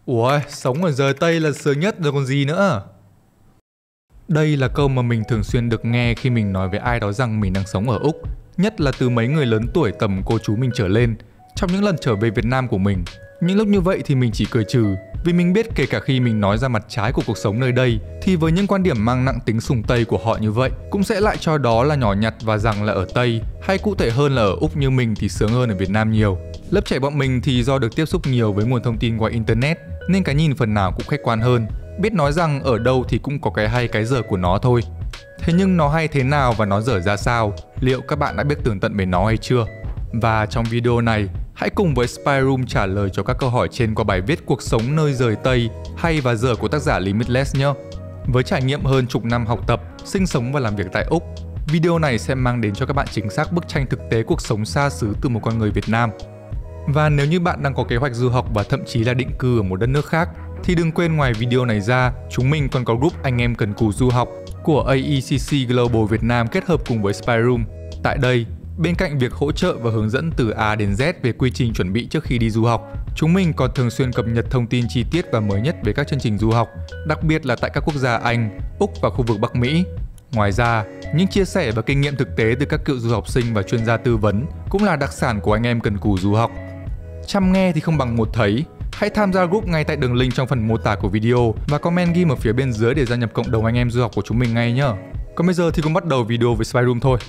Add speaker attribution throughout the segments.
Speaker 1: Ủa, sống ở rời Tây là sướng nhất rồi còn gì nữa. Đây là câu mà mình thường xuyên được nghe khi mình nói với ai đó rằng mình đang sống ở Úc, nhất là từ mấy người lớn tuổi tầm cô chú mình trở lên, trong những lần trở về Việt Nam của mình. Những lúc như vậy thì mình chỉ cười trừ, vì mình biết kể cả khi mình nói ra mặt trái của cuộc sống nơi đây, thì với những quan điểm mang nặng tính sùng Tây của họ như vậy, cũng sẽ lại cho đó là nhỏ nhặt và rằng là ở Tây, hay cụ thể hơn là ở Úc như mình thì sướng hơn ở Việt Nam nhiều. Lớp trẻ bọn mình thì do được tiếp xúc nhiều với nguồn thông tin qua Internet, nên cái nhìn phần nào cũng khách quan hơn, biết nói rằng ở đâu thì cũng có cái hay cái dở của nó thôi. Thế nhưng nó hay thế nào và nó dở ra sao? Liệu các bạn đã biết tường tận về nó hay chưa? Và trong video này, hãy cùng với Spy Room trả lời cho các câu hỏi trên qua bài viết Cuộc sống nơi rời Tây hay và dở của tác giả Limitless nhé. Với trải nghiệm hơn chục năm học tập, sinh sống và làm việc tại Úc, video này sẽ mang đến cho các bạn chính xác bức tranh thực tế cuộc sống xa xứ từ một con người Việt Nam. Và nếu như bạn đang có kế hoạch du học và thậm chí là định cư ở một đất nước khác, thì đừng quên ngoài video này ra, chúng mình còn có group anh em cần cù du học của AECC Global Việt Nam kết hợp cùng với Spy Room. Tại đây, bên cạnh việc hỗ trợ và hướng dẫn từ A đến Z về quy trình chuẩn bị trước khi đi du học, chúng mình còn thường xuyên cập nhật thông tin chi tiết và mới nhất về các chương trình du học, đặc biệt là tại các quốc gia Anh, Úc và khu vực Bắc Mỹ. Ngoài ra, những chia sẻ và kinh nghiệm thực tế từ các cựu du học sinh và chuyên gia tư vấn cũng là đặc sản của anh em cần cù du học. Chăm nghe thì không bằng một thấy. Hãy tham gia group ngay tại đường link trong phần mô tả của video và comment ghim ở phía bên dưới để gia nhập cộng đồng anh em du học của chúng mình ngay nhé. Còn bây giờ thì cùng bắt đầu video với Spy Room thôi.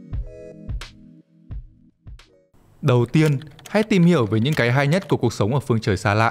Speaker 1: Đầu tiên, hãy tìm hiểu về những cái hay nhất của cuộc sống ở phương trời xa lạ.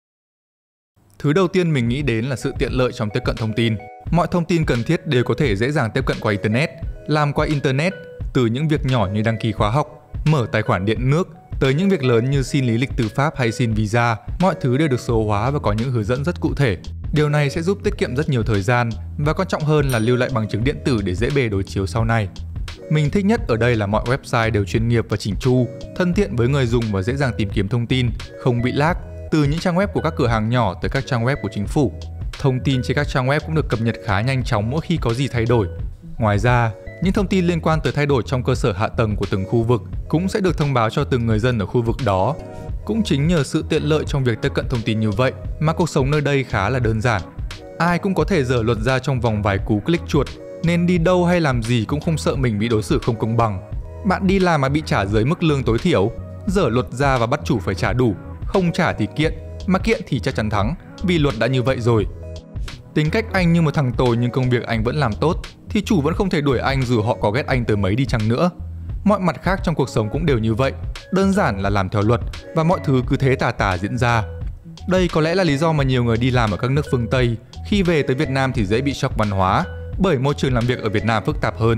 Speaker 1: Thứ đầu tiên mình nghĩ đến là sự tiện lợi trong tiếp cận thông tin. Mọi thông tin cần thiết đều có thể dễ dàng tiếp cận qua Internet. Làm qua Internet, từ những việc nhỏ như đăng ký khóa học, mở tài khoản điện nước, tới những việc lớn như xin lý lịch tư pháp hay xin visa, mọi thứ đều được số hóa và có những hướng dẫn rất cụ thể. Điều này sẽ giúp tiết kiệm rất nhiều thời gian và quan trọng hơn là lưu lại bằng chứng điện tử để dễ bề đối chiếu sau này. Mình thích nhất ở đây là mọi website đều chuyên nghiệp và chỉnh chu, thân thiện với người dùng và dễ dàng tìm kiếm thông tin, không bị lag, từ những trang web của các cửa hàng nhỏ tới các trang web của chính phủ. Thông tin trên các trang web cũng được cập nhật khá nhanh chóng mỗi khi có gì thay đổi. Ngoài ra, những thông tin liên quan tới thay đổi trong cơ sở hạ tầng của từng khu vực cũng sẽ được thông báo cho từng người dân ở khu vực đó. Cũng chính nhờ sự tiện lợi trong việc tiếp cận thông tin như vậy mà cuộc sống nơi đây khá là đơn giản. Ai cũng có thể dở luật ra trong vòng vài cú click chuột, nên đi đâu hay làm gì cũng không sợ mình bị đối xử không công bằng. Bạn đi làm mà bị trả dưới mức lương tối thiểu, dở luật ra và bắt chủ phải trả đủ, không trả thì kiện, mà kiện thì chắc chắn thắng, vì luật đã như vậy rồi. Tính cách anh như một thằng tồi nhưng công việc anh vẫn làm tốt, thì chủ vẫn không thể đuổi anh dù họ có ghét anh tới mấy đi chăng nữa. Mọi mặt khác trong cuộc sống cũng đều như vậy, đơn giản là làm theo luật và mọi thứ cứ thế tà tà diễn ra. Đây có lẽ là lý do mà nhiều người đi làm ở các nước phương Tây khi về tới Việt Nam thì dễ bị shock văn hóa, bởi môi trường làm việc ở Việt Nam phức tạp hơn.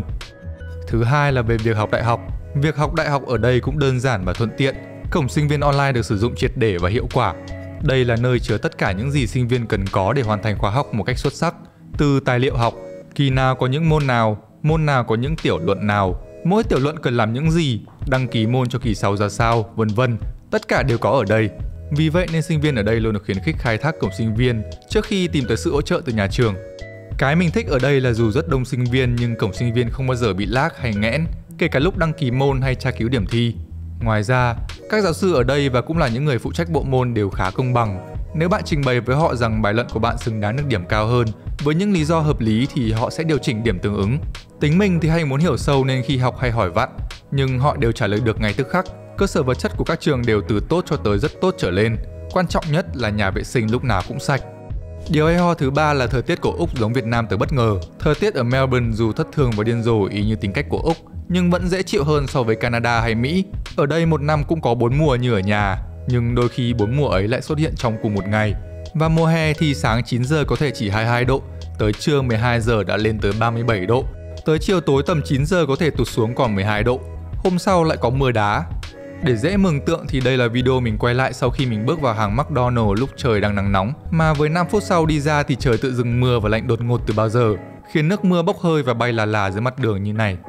Speaker 1: Thứ hai là về việc học đại học. Việc học đại học ở đây cũng đơn giản và thuận tiện. Cổng sinh viên online được sử dụng triệt để và hiệu quả. Đây là nơi chứa tất cả những gì sinh viên cần có để hoàn thành khóa học một cách xuất sắc. Từ tài liệu học, kỳ nào có những môn nào có những tiểu luận nào, mỗi tiểu luận cần làm những gì, đăng ký môn cho kỳ sau ra sao, vân vân, tất cả đều có ở đây. Vì vậy nên sinh viên ở đây luôn được khuyến khích khai thác cổng sinh viên trước khi tìm tới sự hỗ trợ từ nhà trường. Cái mình thích ở đây là dù rất đông sinh viên nhưng cổng sinh viên không bao giờ bị lag hay nghẽn, kể cả lúc đăng ký môn hay tra cứu điểm thi. Ngoài ra, các giáo sư ở đây và cũng là những người phụ trách bộ môn đều khá công bằng. Nếu bạn trình bày với họ rằng bài luận của bạn xứng đáng được điểm cao hơn với những lý do hợp lý thì họ sẽ điều chỉnh điểm tương ứng. Tính mình thì hay muốn hiểu sâu nên khi học hay hỏi vặn, nhưng họ đều trả lời được ngay tức khắc. Cơ sở vật chất của các trường đều từ tốt cho tới rất tốt trở lên. Quan trọng nhất là nhà vệ sinh lúc nào cũng sạch. Điều hay ho thứ ba là thời tiết của Úc giống Việt Nam tới bất ngờ. Thời tiết ở Melbourne dù thất thường và điên rồ y như tính cách của Úc, nhưng vẫn dễ chịu hơn so với Canada hay Mỹ. Ở đây một năm cũng có 4 mùa như ở nhà, nhưng đôi khi 4 mùa ấy lại xuất hiện trong cùng một ngày. Và mùa hè thì sáng 9 giờ có thể chỉ 22 độ, tới trưa 12 giờ đã lên tới 37 độ. Tới chiều tối tầm 9 giờ có thể tụt xuống còn 12 độ. Hôm sau lại có mưa đá. Để dễ mường tượng thì đây là video mình quay lại sau khi mình bước vào hàng McDonald's lúc trời đang nắng nóng, mà với 5 phút sau đi ra thì trời tự dưng mưa và lạnh đột ngột từ bao giờ, khiến nước mưa bốc hơi và bay là là dưới mặt đường như này.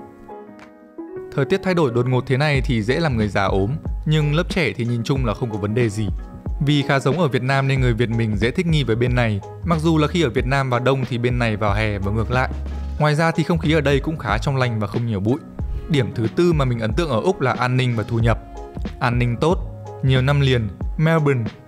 Speaker 1: Thời tiết thay đổi đột ngột thế này thì dễ làm người già ốm, nhưng lớp trẻ thì nhìn chung là không có vấn đề gì. Vì khá giống ở Việt Nam nên người Việt mình dễ thích nghi với bên này, mặc dù là khi ở Việt Nam vào đông thì bên này vào hè và ngược lại. Ngoài ra thì không khí ở đây cũng khá trong lành và không nhiều bụi. Điểm thứ tư mà mình ấn tượng ở Úc là an ninh và thu nhập. An ninh tốt. Nhiều năm liền, Melbourne,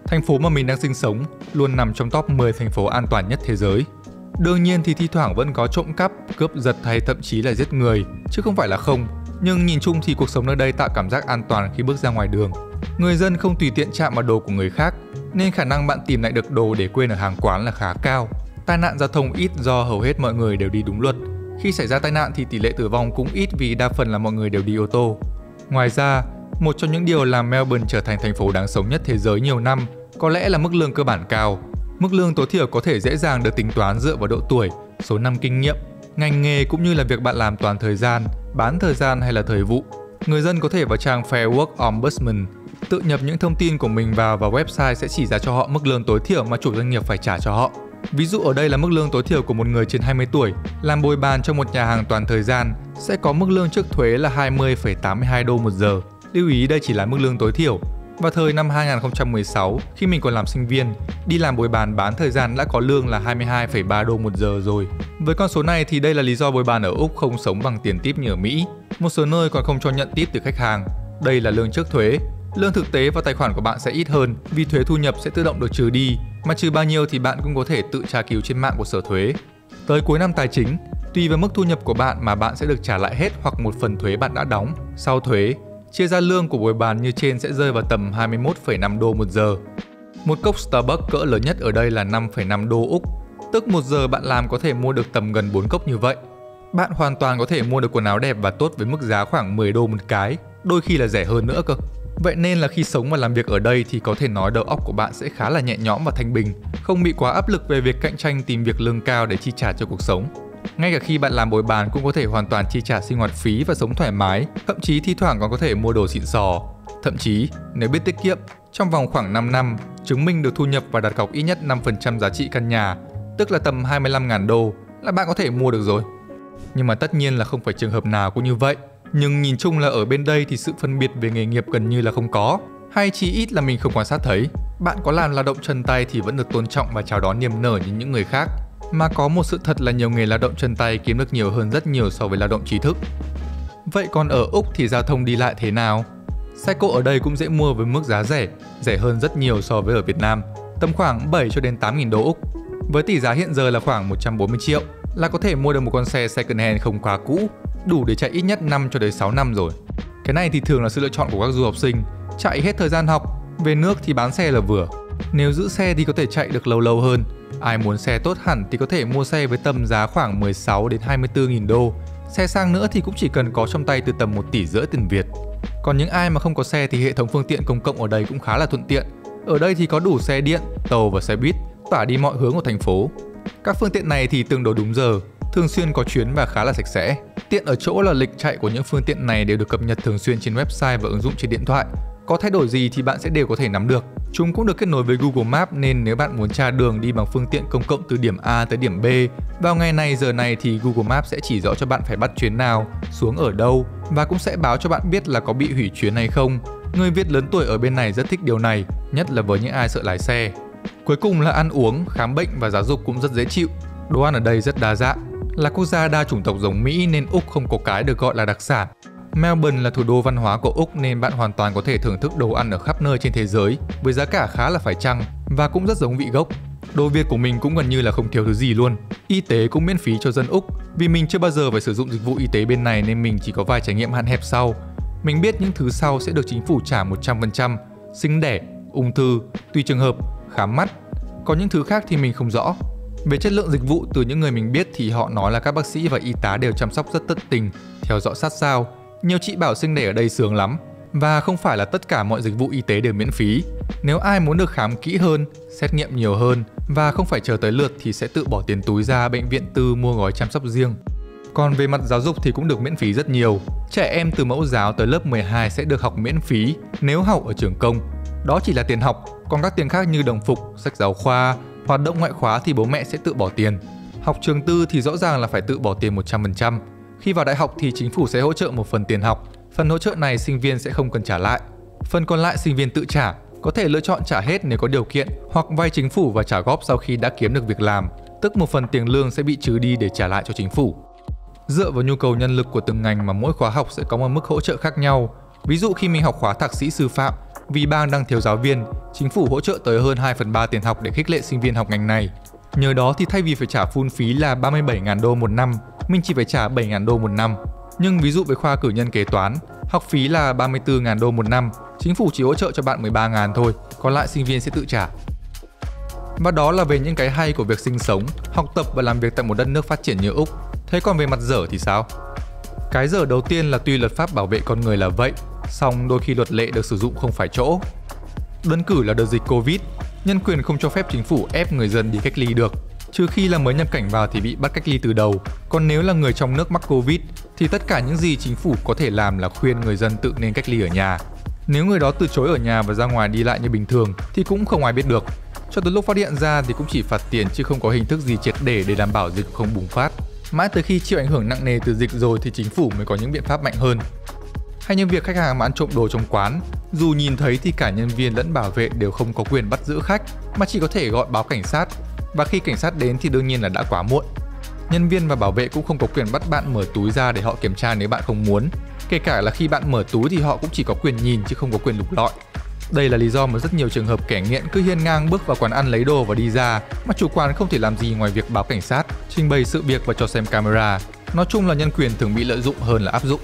Speaker 1: Thành phố mà mình đang sinh sống luôn nằm trong top 10 thành phố an toàn nhất thế giới. Đương nhiên thì thi thoảng vẫn có trộm cắp, cướp giật hay thậm chí là giết người, chứ không phải là không. Nhưng nhìn chung thì cuộc sống nơi đây tạo cảm giác an toàn khi bước ra ngoài đường. Người dân không tùy tiện chạm vào đồ của người khác, nên khả năng bạn tìm lại được đồ để quên ở hàng quán là khá cao. Tai nạn giao thông ít do hầu hết mọi người đều đi đúng luật. Khi xảy ra tai nạn thì tỷ lệ tử vong cũng ít vì đa phần là mọi người đều đi ô tô. Ngoài ra, một trong những điều làm Melbourne trở thành thành phố đáng sống nhất thế giới nhiều năm có lẽ là mức lương cơ bản cao. Mức lương tối thiểu có thể dễ dàng được tính toán dựa vào độ tuổi, số năm kinh nghiệm, ngành nghề cũng như là việc bạn làm toàn thời gian, bán thời gian hay là thời vụ. Người dân có thể vào trang Fair Work Ombudsman, tự nhập những thông tin của mình vào và website sẽ chỉ ra cho họ mức lương tối thiểu mà chủ doanh nghiệp phải trả cho họ. Ví dụ ở đây là mức lương tối thiểu của một người trên 20 tuổi làm bồi bàn trong một nhà hàng toàn thời gian sẽ có mức lương trước thuế là 20,82 đô một giờ. Lưu ý đây chỉ là mức lương tối thiểu. Vào thời năm 2016, khi mình còn làm sinh viên, đi làm bồi bàn bán thời gian đã có lương là 22,3 đô một giờ rồi. Với con số này thì đây là lý do bồi bàn ở Úc không sống bằng tiền tip như ở Mỹ. Một số nơi còn không cho nhận tip từ khách hàng. Đây là lương trước thuế. Lương thực tế vào tài khoản của bạn sẽ ít hơn vì thuế thu nhập sẽ tự động được trừ đi. Mà trừ bao nhiêu thì bạn cũng có thể tự tra cứu trên mạng của sở thuế. Tới cuối năm tài chính, tùy vào mức thu nhập của bạn mà bạn sẽ được trả lại hết hoặc một phần thuế bạn đã đóng. Sau thuế, chia ra lương của bồi bàn như trên sẽ rơi vào tầm 21,5 đô một giờ. Một cốc Starbucks cỡ lớn nhất ở đây là 5,5 đô Úc, tức một giờ bạn làm có thể mua được tầm gần 4 cốc như vậy. Bạn hoàn toàn có thể mua được quần áo đẹp và tốt với mức giá khoảng 10 đô một cái, đôi khi là rẻ hơn nữa cơ. Vậy nên là khi sống và làm việc ở đây thì có thể nói đầu óc của bạn sẽ khá là nhẹ nhõm và thanh bình, không bị quá áp lực về việc cạnh tranh tìm việc lương cao để chi trả cho cuộc sống. Ngay cả khi bạn làm bồi bàn cũng có thể hoàn toàn chi trả sinh hoạt phí và sống thoải mái, thậm chí thi thoảng còn có thể mua đồ xịn sò. Thậm chí, nếu biết tiết kiệm, trong vòng khoảng 5 năm, chứng minh được thu nhập và đặt cọc ít nhất 5% giá trị căn nhà, tức là tầm 25.000 đô, là bạn có thể mua được rồi. Nhưng mà tất nhiên là không phải trường hợp nào cũng như vậy. Nhưng nhìn chung là ở bên đây thì sự phân biệt về nghề nghiệp gần như là không có, hay chí ít là mình không quan sát thấy. Bạn có làm lao động chân tay thì vẫn được tôn trọng và chào đón niềm nở như những người khác. Mà có một sự thật là nhiều nghề lao động chân tay kiếm được nhiều hơn rất nhiều so với lao động trí thức. Vậy còn ở Úc thì giao thông đi lại thế nào? Xe cộ ở đây cũng dễ mua với mức giá rẻ hơn rất nhiều so với ở Việt Nam, tầm khoảng 7 cho đến 8.000 đô Úc. Với tỷ giá hiện giờ là khoảng 140 triệu là có thể mua được một con xe second hand không quá cũ, đủ để chạy ít nhất 5 cho đến 6 năm rồi. Cái này thì thường là sự lựa chọn của các du học sinh, chạy hết thời gian học, về nước thì bán xe là vừa. Nếu giữ xe thì có thể chạy được lâu hơn. Ai muốn xe tốt hẳn thì có thể mua xe với tầm giá khoảng 16 đến 24.000 đô. Xe sang nữa thì cũng chỉ cần có trong tay từ tầm 1,5 tỷ tiền Việt. Còn những ai mà không có xe thì hệ thống phương tiện công cộng ở đây cũng khá là thuận tiện. Ở đây thì có đủ xe điện, tàu và xe buýt tỏa đi mọi hướng của thành phố. Các phương tiện này thì tương đối đúng giờ, thường xuyên có chuyến và khá là sạch sẽ. Tiện ở chỗ là lịch chạy của những phương tiện này đều được cập nhật thường xuyên trên website và ứng dụng trên điện thoại. Có thay đổi gì thì bạn sẽ đều có thể nắm được. Chúng cũng được kết nối với Google Maps nên nếu bạn muốn tra đường đi bằng phương tiện công cộng từ điểm A tới điểm B, vào ngày này giờ này thì Google Maps sẽ chỉ rõ cho bạn phải bắt chuyến nào, xuống ở đâu và cũng sẽ báo cho bạn biết là có bị hủy chuyến hay không. Người Việt lớn tuổi ở bên này rất thích điều này, nhất là với những ai sợ lái xe. Cuối cùng là ăn uống, khám bệnh và giáo dục cũng rất dễ chịu. Đồ ăn ở đây rất đa dạng. Là quốc gia đa chủng tộc giống Mỹ nên Úc không có cái được gọi là đặc sản. Melbourne là thủ đô văn hóa của Úc nên bạn hoàn toàn có thể thưởng thức đồ ăn ở khắp nơi trên thế giới với giá cả khá là phải chăng và cũng rất giống vị gốc. Đồ Việt của mình cũng gần như là không thiếu thứ gì luôn. Y tế cũng miễn phí cho dân Úc. Vì mình chưa bao giờ phải sử dụng dịch vụ y tế bên này nên mình chỉ có vài trải nghiệm hạn hẹp sau. Mình biết những thứ sau sẽ được chính phủ trả 100%, sinh đẻ, ung thư, tùy trường hợp, khám mắt. Còn những thứ khác thì mình không rõ. Về chất lượng dịch vụ từ những người mình biết thì họ nói là các bác sĩ và y tá đều chăm sóc rất tận tình, theo dõi sát sao. Nhiều chị bảo sinh đẻ ở đây sướng lắm. Và không phải là tất cả mọi dịch vụ y tế đều miễn phí. Nếu ai muốn được khám kỹ hơn, xét nghiệm nhiều hơn và không phải chờ tới lượt thì sẽ tự bỏ tiền túi ra bệnh viện tư mua gói chăm sóc riêng. Còn về mặt giáo dục thì cũng được miễn phí rất nhiều. Trẻ em từ mẫu giáo tới lớp 12 sẽ được học miễn phí nếu học ở trường công. Đó chỉ là tiền học, còn các tiền khác như đồng phục, sách giáo khoa, hoạt động ngoại khóa thì bố mẹ sẽ tự bỏ tiền. Học trường tư thì rõ ràng là phải tự bỏ tiền 100%. Khi vào đại học thì chính phủ sẽ hỗ trợ một phần tiền học. Phần hỗ trợ này sinh viên sẽ không cần trả lại. Phần còn lại sinh viên tự trả, có thể lựa chọn trả hết nếu có điều kiện hoặc vay chính phủ và trả góp sau khi đã kiếm được việc làm, tức một phần tiền lương sẽ bị trừ đi để trả lại cho chính phủ. Dựa vào nhu cầu nhân lực của từng ngành mà mỗi khóa học sẽ có một mức hỗ trợ khác nhau. Ví dụ khi mình học khóa thạc sĩ sư phạm Vì bang đang thiếu giáo viên, chính phủ hỗ trợ tới hơn 2/3 tiền học để khích lệ sinh viên học ngành này. Nhờ đó thì thay vì phải trả full phí là 37.000 đô một năm, mình chỉ phải trả 7.000 đô một năm. Nhưng ví dụ với khoa cử nhân kế toán, học phí là 34.000 đô một năm, chính phủ chỉ hỗ trợ cho bạn 13.000 thôi, còn lại sinh viên sẽ tự trả. Và đó là về những cái hay của việc sinh sống, học tập và làm việc tại một đất nước phát triển như Úc. Thế còn về mặt dở thì sao? Cái dở đầu tiên là tuy luật pháp bảo vệ con người là vậy, song đôi khi luật lệ được sử dụng không phải chỗ. Đơn cử là đợt dịch Covid, nhân quyền không cho phép chính phủ ép người dân đi cách ly được, trừ khi là mới nhập cảnh vào thì bị bắt cách ly từ đầu. Còn nếu là người trong nước mắc Covid thì tất cả những gì chính phủ có thể làm là khuyên người dân tự nên cách ly ở nhà. Nếu người đó từ chối ở nhà và ra ngoài đi lại như bình thường thì cũng không ai biết được. Cho tới lúc phát hiện ra thì cũng chỉ phạt tiền chứ không có hình thức gì triệt để đảm bảo dịch không bùng phát. Mãi tới khi chịu ảnh hưởng nặng nề từ dịch rồi thì chính phủ mới có những biện pháp mạnh hơn. Hay như việc khách hàng mà ăn trộm đồ trong quán, dù nhìn thấy thì cả nhân viên lẫn bảo vệ đều không có quyền bắt giữ khách mà chỉ có thể gọi báo cảnh sát. Và khi cảnh sát đến thì đương nhiên là đã quá muộn. Nhân viên và bảo vệ cũng không có quyền bắt bạn mở túi ra để họ kiểm tra nếu bạn không muốn. Kể cả là khi bạn mở túi thì họ cũng chỉ có quyền nhìn chứ không có quyền lục lọi. Đây là lý do mà rất nhiều trường hợp kẻ nghiện cứ hiên ngang bước vào quán ăn lấy đồ và đi ra, mà chủ quán không thể làm gì ngoài việc báo cảnh sát, trình bày sự việc và cho xem camera. Nói chung là nhân quyền thường bị lợi dụng hơn là áp dụng.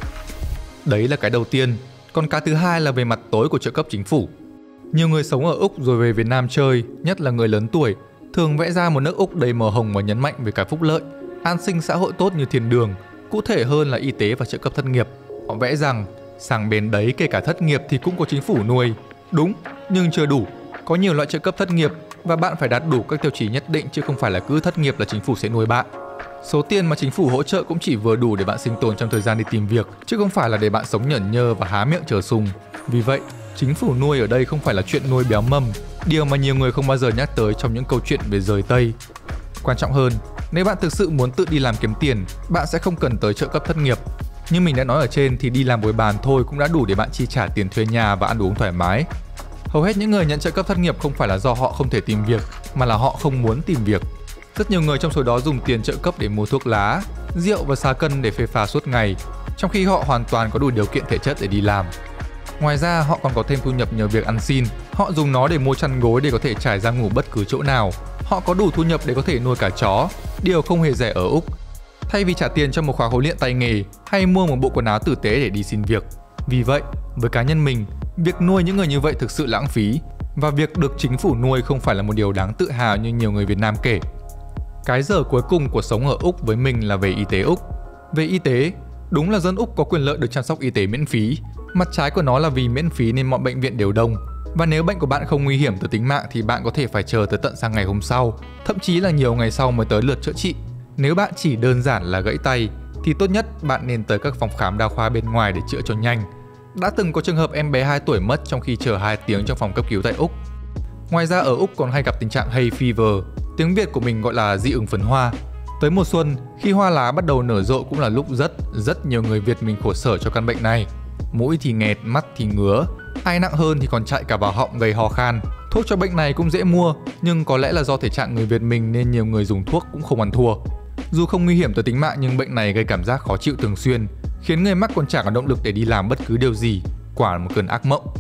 Speaker 1: Đấy là cái đầu tiên. Còn cái thứ hai là về mặt tối của trợ cấp chính phủ. Nhiều người sống ở Úc rồi về Việt Nam chơi, nhất là người lớn tuổi, thường vẽ ra một nước Úc đầy màu hồng và nhấn mạnh về cái phúc lợi, an sinh xã hội tốt như thiên đường, cụ thể hơn là y tế và trợ cấp thất nghiệp. Họ vẽ rằng sang bên đấy kể cả thất nghiệp thì cũng có chính phủ nuôi. Đúng, nhưng chưa đủ. Có nhiều loại trợ cấp thất nghiệp và bạn phải đạt đủ các tiêu chí nhất định chứ không phải là cứ thất nghiệp là chính phủ sẽ nuôi bạn. Số tiền mà chính phủ hỗ trợ cũng chỉ vừa đủ để bạn sinh tồn trong thời gian đi tìm việc, chứ không phải là để bạn sống nhởn nhơ và há miệng chờ sung. Vì vậy, chính phủ nuôi ở đây không phải là chuyện nuôi béo mâm, điều mà nhiều người không bao giờ nhắc tới trong những câu chuyện về rời Tây. Quan trọng hơn, nếu bạn thực sự muốn tự đi làm kiếm tiền, bạn sẽ không cần tới trợ cấp thất nghiệp. Như mình đã nói ở trên thì đi làm bồi bàn thôi cũng đã đủ để bạn chi trả tiền thuê nhà và ăn uống thoải mái. Hầu hết những người nhận trợ cấp thất nghiệp không phải là do họ không thể tìm việc, mà là họ không muốn tìm việc. Rất nhiều người trong số đó dùng tiền trợ cấp để mua thuốc lá, rượu và xá cân để phê pha suốt ngày, trong khi họ hoàn toàn có đủ điều kiện thể chất để đi làm. Ngoài ra, họ còn có thêm thu nhập nhờ việc ăn xin. Họ dùng nó để mua chăn gối để có thể trải ra ngủ bất cứ chỗ nào. Họ có đủ thu nhập để có thể nuôi cả chó, điều không hề rẻ ở Úc. Thay vì trả tiền cho một khóa huấn luyện tay nghề hay mua một bộ quần áo tử tế để đi xin việc. Vì vậy, với cá nhân mình, việc nuôi những người như vậy thực sự lãng phí, và việc được chính phủ nuôi không phải là một điều đáng tự hào như nhiều người Việt Nam kể. Cái dở cuối cùng của sống ở Úc với mình là về y tế Úc. Về y tế, đúng là dân Úc có quyền lợi được chăm sóc y tế miễn phí. Mặt trái của nó là vì miễn phí nên mọi bệnh viện đều đông. Và nếu bệnh của bạn không nguy hiểm tới tính mạng thì bạn có thể phải chờ tới tận sang ngày hôm sau, thậm chí là nhiều ngày sau mới tới lượt chữa trị. Nếu bạn chỉ đơn giản là gãy tay thì tốt nhất bạn nên tới các phòng khám đa khoa bên ngoài để chữa cho nhanh. Đã từng có trường hợp em bé 2 tuổi mất trong khi chờ 2 tiếng trong phòng cấp cứu tại Úc. Ngoài ra ở Úc còn hay gặp tình trạng hay fever, tiếng Việt của mình gọi là dị ứng phấn hoa. Tới mùa xuân, khi hoa lá bắt đầu nở rộ cũng là lúc rất nhiều người Việt mình khổ sở cho căn bệnh này. Mũi thì nghẹt, mắt thì ngứa, ai nặng hơn thì còn chạy cả vào họng gây ho khan. Thuốc cho bệnh này cũng dễ mua, nhưng có lẽ là do thể trạng người Việt mình nên nhiều người dùng thuốc cũng không ăn thua. Dù không nguy hiểm tới tính mạng nhưng bệnh này gây cảm giác khó chịu thường xuyên, khiến người mắc còn chẳng có động lực để đi làm bất cứ điều gì, quả là một cơn ác mộng.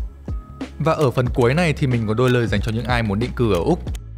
Speaker 1: Và ở phần cuối này thì mình có đôi lời dành cho những ai muốn định cư ở Úc.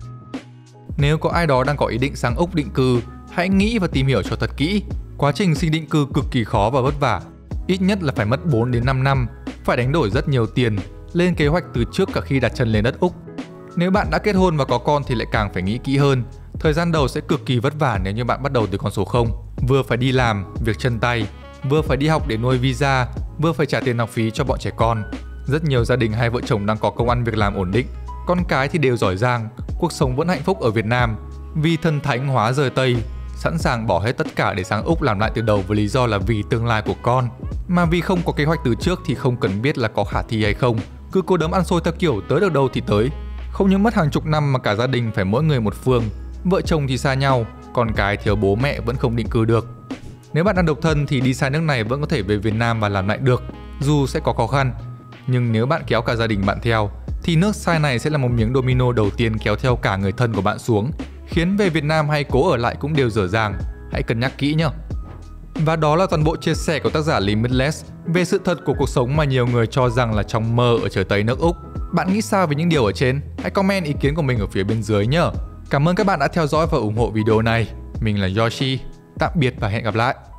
Speaker 1: Nếu có ai đó đang có ý định sang Úc định cư, hãy nghĩ và tìm hiểu cho thật kỹ. Quá trình xin định cư cực kỳ khó và vất vả. Ít nhất là phải mất 4 đến 5 năm, phải đánh đổi rất nhiều tiền, lên kế hoạch từ trước cả khi đặt chân lên đất Úc. Nếu bạn đã kết hôn và có con thì lại càng phải nghĩ kỹ hơn. Thời gian đầu sẽ cực kỳ vất vả nếu như bạn bắt đầu từ con số 0. Vừa phải đi làm, việc chân tay, vừa phải đi học để nuôi visa, vừa phải trả tiền học phí cho bọn trẻ con. Rất nhiều gia đình hai vợ chồng đang có công ăn việc làm ổn định, con cái thì đều giỏi giang, cuộc sống vẫn hạnh phúc ở Việt Nam. Vì thần thánh hóa rời Tây, sẵn sàng bỏ hết tất cả để sang Úc làm lại từ đầu với lý do là vì tương lai của con. Mà vì không có kế hoạch từ trước thì không cần biết là có khả thi hay không, cứ cố đấm ăn xôi theo kiểu tới được đâu thì tới. Không những mất hàng chục năm mà cả gia đình phải mỗi người một phương, vợ chồng thì xa nhau, con cái thiếu bố mẹ vẫn không định cư được. Nếu bạn đang độc thân thì đi xa nước này vẫn có thể về Việt Nam và làm lại được, dù sẽ có khó khăn. Nhưng nếu bạn kéo cả gia đình bạn theo, thì nước sai này sẽ là một miếng domino đầu tiên kéo theo cả người thân của bạn xuống, khiến về Việt Nam hay cố ở lại cũng đều dở dàng. Hãy cân nhắc kỹ nhé. Và đó là toàn bộ chia sẻ của tác giả Limitless về sự thật của cuộc sống mà nhiều người cho rằng là trong mơ ở trời Tây nước Úc. Bạn nghĩ sao về những điều ở trên? Hãy comment ý kiến của mình ở phía bên dưới nhé. Cảm ơn các bạn đã theo dõi và ủng hộ video này. Mình là Yoshi. Tạm biệt và hẹn gặp lại.